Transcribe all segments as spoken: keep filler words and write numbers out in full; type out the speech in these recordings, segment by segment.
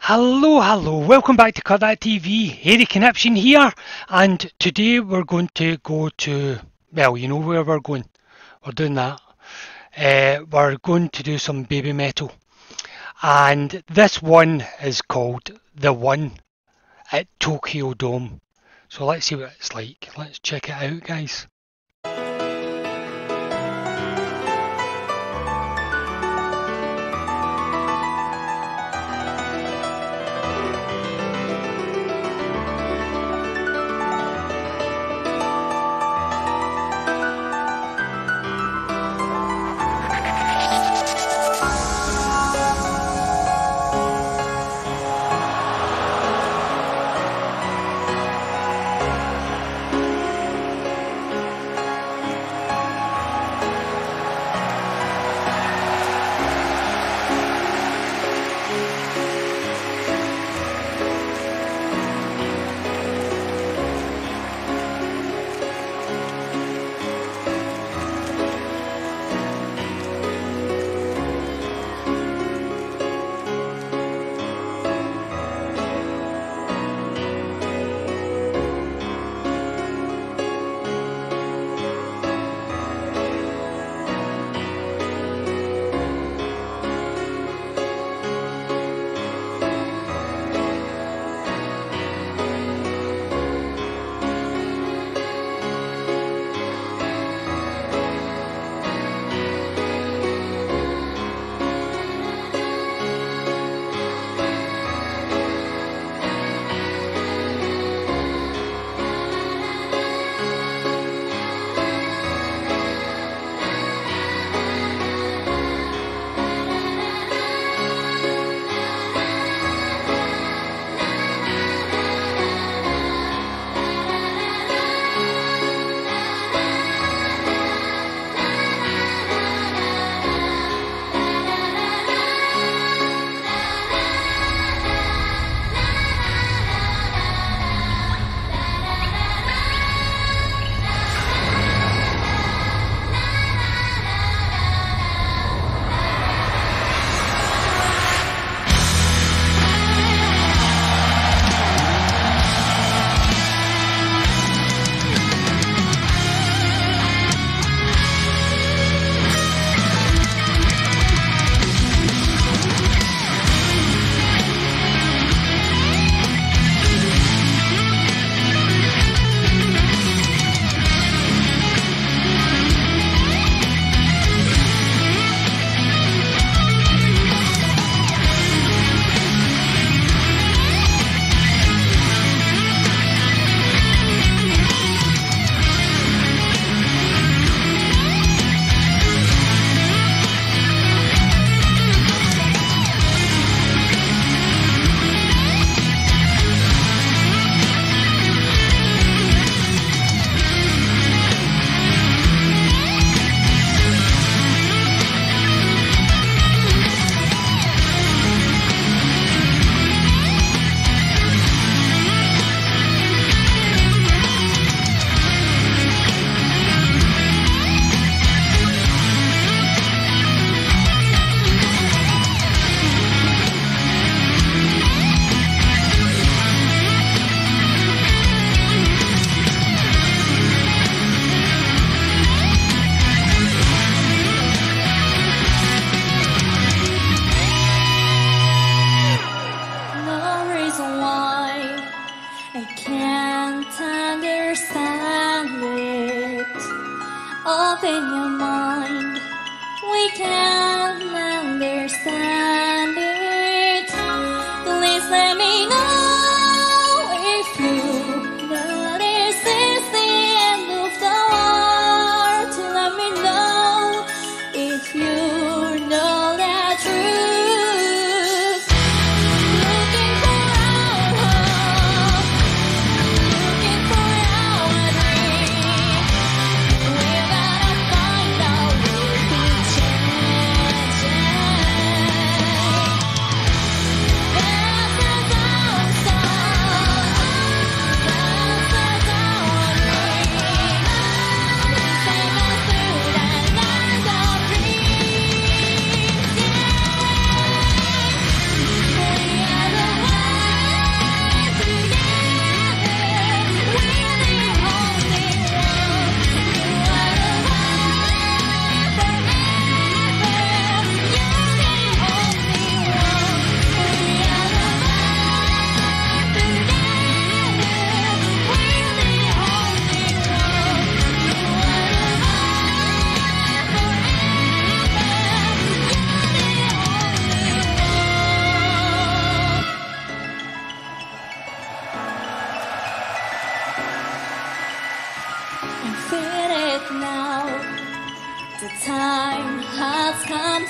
Hello, hello, welcome back to Cut That T V. Harry Conniption here, and today we're going to go to, well, you know where we're going. We're doing that. Uh, we're going to do some Babymetal, and this one is called The One at Tokyo Dome. So let's see what it's like. Let's check it out, guys.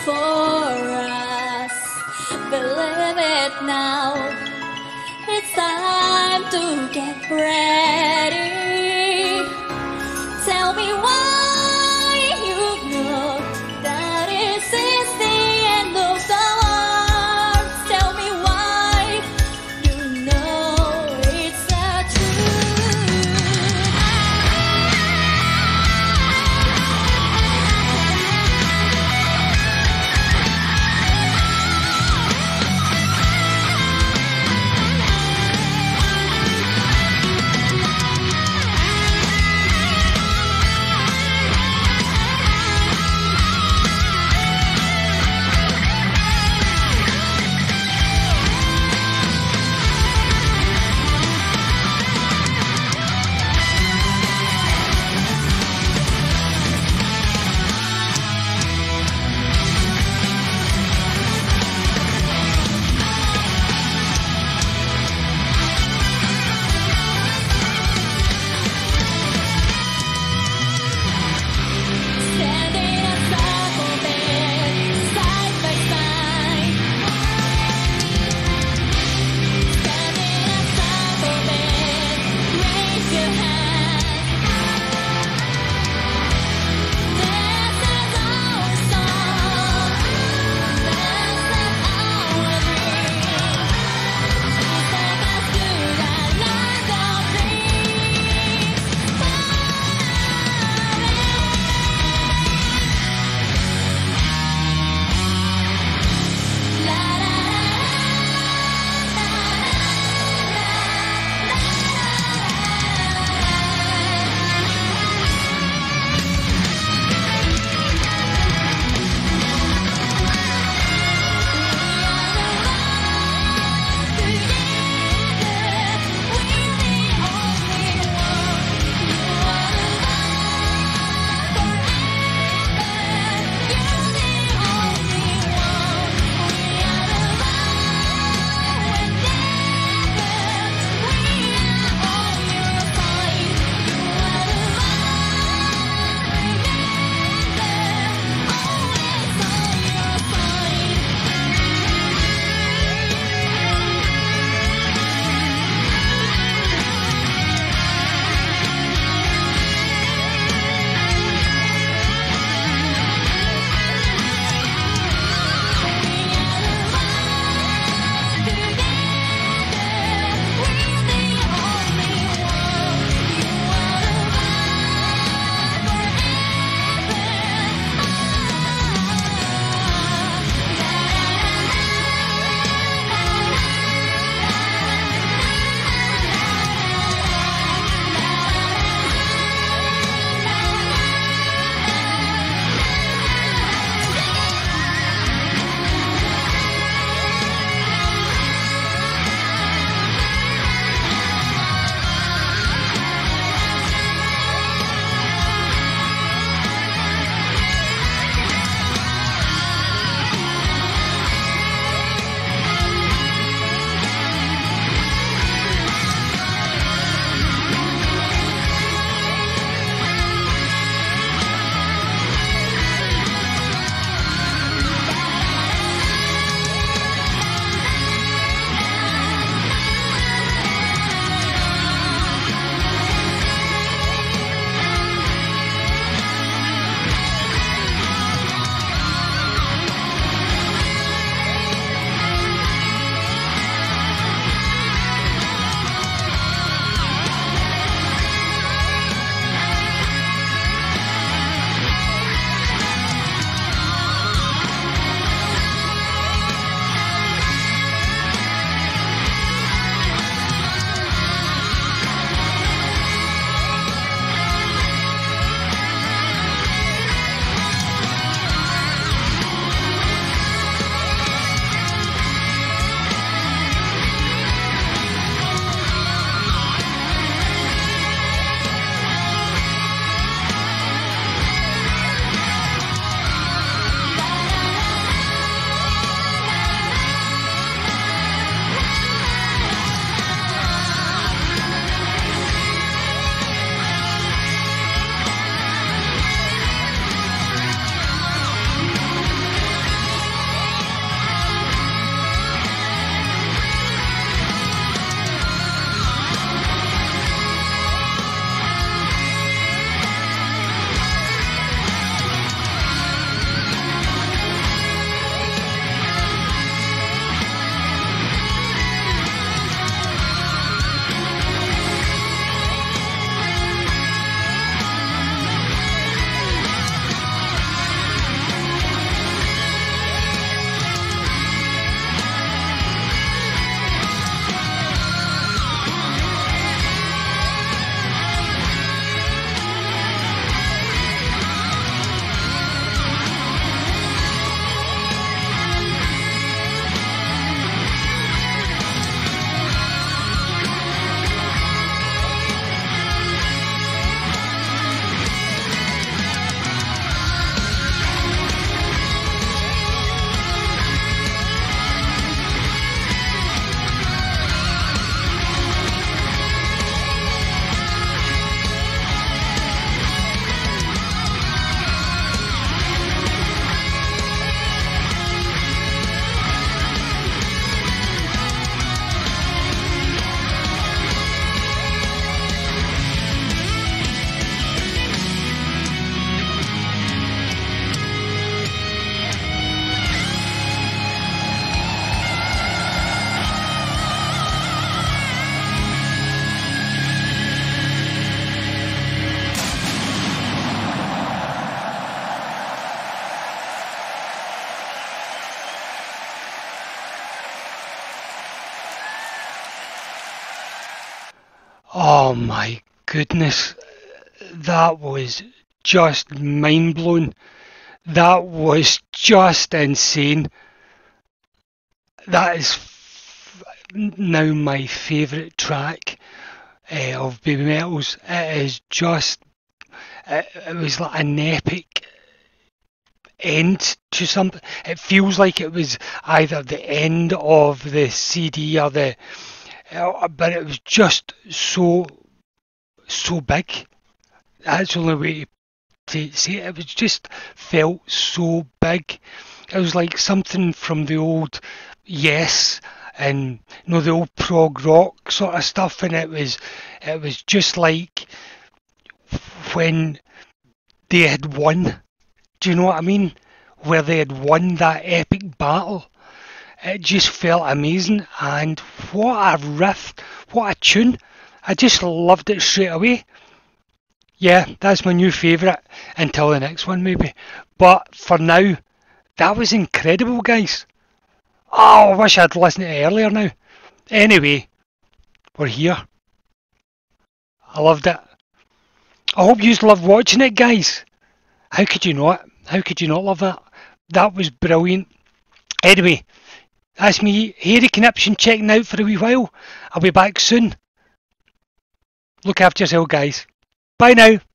for us. Believe it now. It's time to get ready. Tell me why you know that this is the end of the world. Tell me why you know it's the truth. Oh my goodness, that was just mind blowing. That was just insane. That is f- now my favourite track uh, of Babymetal's. It is just, it, it was like an epic end to something. It feels like it was either the end of the C D or the, uh, but it was just so, so big. That's the only way to say it. It was just felt so big. It was like something from the old Yes and you know the old prog rock sort of stuff, and it was it was just like when they had won. Do you know what I mean? Where they had won that epic battle. It just felt amazing, and what a riff, what a tune. I just loved it straight away. Yeah, that's my new favourite until the next one, maybe. But for now, that was incredible, guys. Oh, I wish I'd listened to it earlier now. Anyway, we're here. I loved it. I hope you loved watching it, guys. How could you not? How could you not love that? That was brilliant. Anyway, that's me, Hairy Conniption, checking out for a wee while. I'll be back soon. Look after yourself, guys. Bye now.